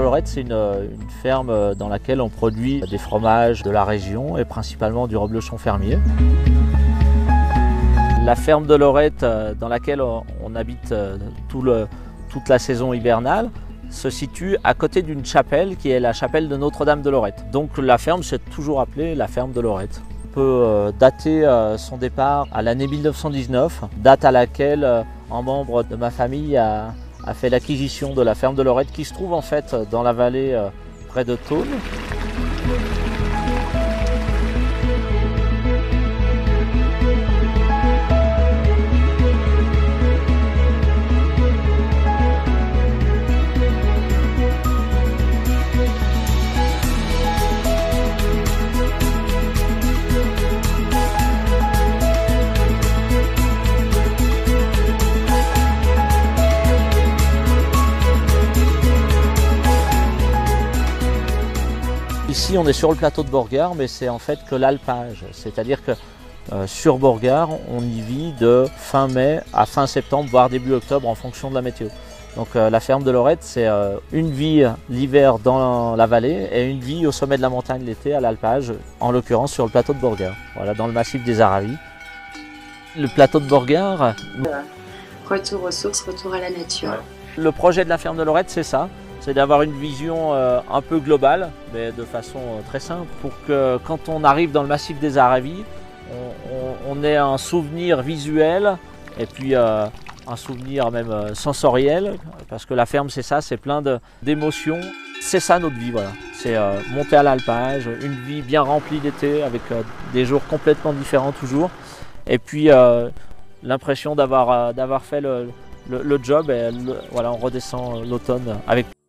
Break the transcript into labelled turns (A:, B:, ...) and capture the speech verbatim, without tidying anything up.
A: Lorette, c'est une, une ferme dans laquelle on produit des fromages de la région et principalement du reblochon fermier. La ferme de Lorette, dans laquelle on habite tout le, toute la saison hivernale, se situe à côté d'une chapelle qui est la chapelle de Notre-Dame de Lorette. Donc la ferme s'est toujours appelée la ferme de Lorette. On peut dater son départ à l'année mille neuf cent dix-neuf, date à laquelle un membre de ma famille a, a fait l'acquisition de la ferme de Lorette qui se trouve en fait dans la vallée près de Thônes. Ici, on est sur le plateau de Borgard, mais c'est en fait que l'alpage. C'est-à-dire que euh, sur Borgard, on y vit de fin mai à fin septembre, voire début octobre, en fonction de la météo. Donc euh, la ferme de Lorette, c'est euh, une vie l'hiver dans la vallée et une vie au sommet de la montagne l'été à l'alpage, en l'occurrence sur le plateau de Borgard, voilà, dans le massif des Aravis. Le plateau de Borgard...
B: Euh, retour aux sources, retour à la nature.
A: Ouais. Le projet de la ferme de Lorette, c'est ça. C'est d'avoir une vision euh, un peu globale, mais de façon euh, très simple, pour que quand on arrive dans le massif des Aravis, on, on, on ait un souvenir visuel et puis euh, un souvenir même euh, sensoriel, parce que la ferme c'est ça, c'est plein d'émotions. C'est ça notre vie, voilà. C'est euh, monter à l'alpage, une vie bien remplie d'été, avec euh, des jours complètement différents toujours, et puis euh, l'impression d'avoir euh, d'avoir fait le, le, le job, et le, voilà, on redescend l'automne avec